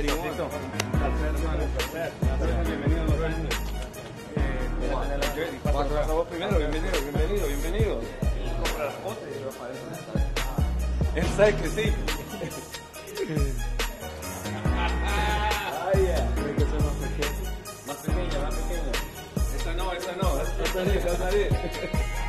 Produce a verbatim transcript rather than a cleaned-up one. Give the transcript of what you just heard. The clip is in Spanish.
Bienvenido a Los Ángeles. Bienvenido a vos primero, bienvenido, bienvenido, bienvenido. Compra las fotos y yo para eso. Él sabe que sí. Ay, ya. Tiene que ser más pequeña. Más pequeña, más pequeña. Esa no, esa no. Esa no, esa no.